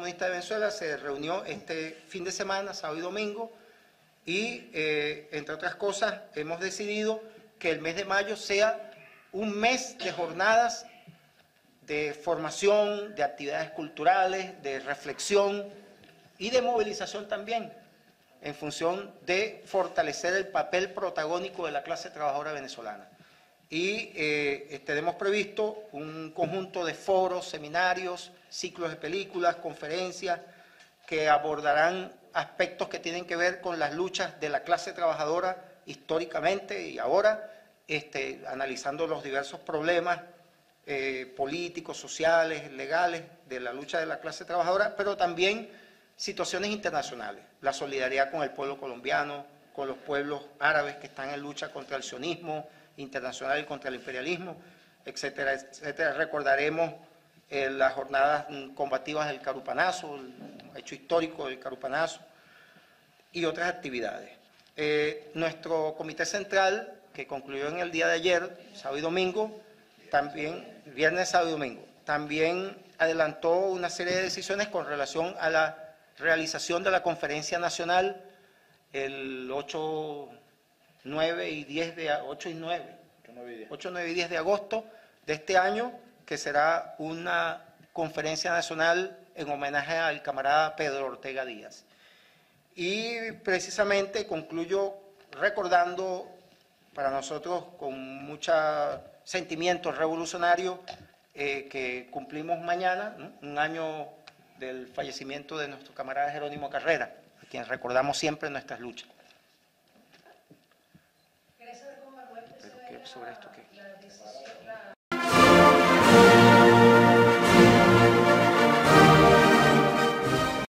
Comunista de Venezuela se reunió este fin de semana, sábado y domingo, y entre otras cosas hemos decidido que el mes de mayo sea un mes de jornadas de formación, de actividades culturales, de reflexión y de movilización también, en función de fortalecer el papel protagónico de la clase trabajadora venezolana. Y tenemos previsto un conjunto de foros, seminarios, ciclos de películas, conferencias, que abordarán aspectos que tienen que ver con las luchas de la clase trabajadora históricamente y ahora, analizando los diversos problemas políticos, sociales, legales de la lucha de la clase trabajadora, pero también situaciones internacionales, la solidaridad con el pueblo colombiano, con los pueblos árabes que están en lucha contra el sionismo internacional y contra el imperialismo, etcétera, etcétera. Recordaremos las jornadas combativas del Carupanazo, el hecho histórico del Carupanazo y otras actividades. Nuestro comité central, que concluyó en el día de ayer, sábado y domingo, también, viernes, sábado y domingo, también adelantó una serie de decisiones con relación a la realización de la conferencia nacional el 8, 9 y 10 de 8 y 9, 8, 9 y 10 de agosto de este año, que será una conferencia nacional en homenaje al camarada Pedro Ortega Díaz. Y precisamente concluyo recordando para nosotros con mucho sentimiento revolucionario que cumplimos mañana, ¿no?, un año del fallecimiento de nuestro camarada Jerónimo Carrera, a quien recordamos siempre en nuestras luchas. ¿Querés saber cómo Manuel ¿Sobre esto qué?